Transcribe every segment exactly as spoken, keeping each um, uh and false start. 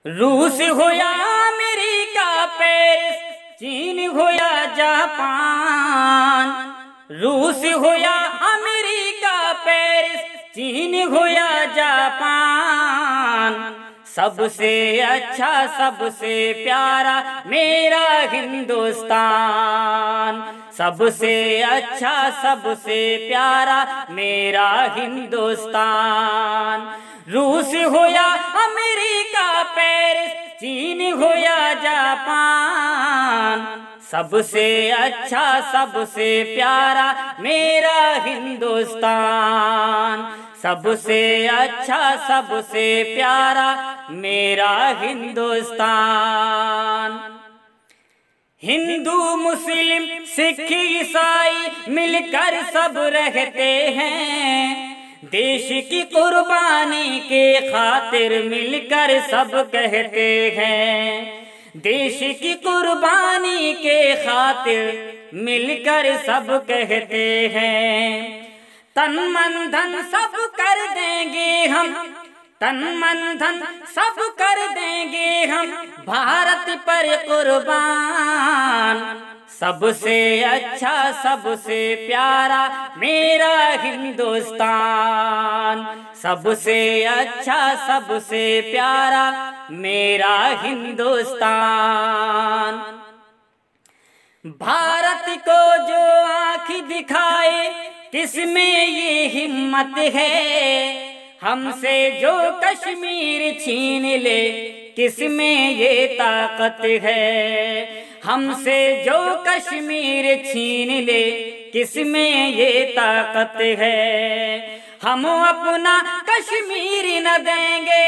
रूस हो या अमेरिका, पेरिस, चीन हो या जापान। रूस हो या अमेरिका, पेरिस, चीन हो या जापान। सबसे अच्छा सबसे प्यारा मेरा हिंदुस्तान। सबसे अच्छा सबसे प्यारा मेरा हिंदुस्तान। रूस हो या अमेरिका, पेरिस, चीन हो या जापान। सबसे अच्छा सबसे प्यारा मेरा हिंदुस्तान। सबसे अच्छा सबसे प्यारा मेरा हिंदुस्तान। हिंदू मुस्लिम सिख ईसाई मिलकर सब रहते हैं। देश की कुर्बानी के खातिर मिलकर सब कहते हैं। देश की कुर्बानी के खातिर मिलकर सब कहते हैं। तन मन धन सब कर देंगे हम, तन मन धन सब कर देंगे हम भारत पर कुर्बान। सबसे अच्छा सबसे प्यारा मेरा हिंदुस्तान। सबसे अच्छा सबसे प्यारा मेरा हिंदुस्तान। भारत को जो आँख दिखाए किसमें ये हिम्मत है। हमसे जो कश्मीर छीन ले किसमें ये ताकत है। हमसे जो कश्मीर छीन ले किसमें ये ताकत है। हम अपना कश्मीर न देंगे,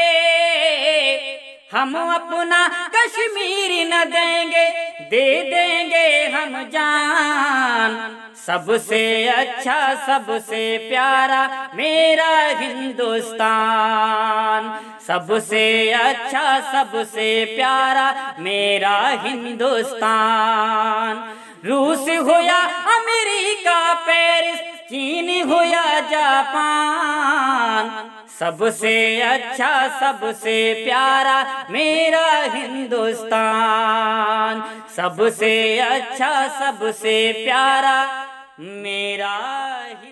हम अपना कश्मीर न देंगे, दे देंगे हम जान। सबसे अच्छा सबसे प्यारा मेरा हिंदुस्तान। सबसे अच्छा सबसे प्यारा मेरा हिंदुस्तान। रूस हो या अमेरिका, पेरिस, चीन हो या जापान। सबसे अच्छा सबसे प्यारा मेरा हिंदुस्तान। सबसे अच्छा सबसे प्यारा मेरा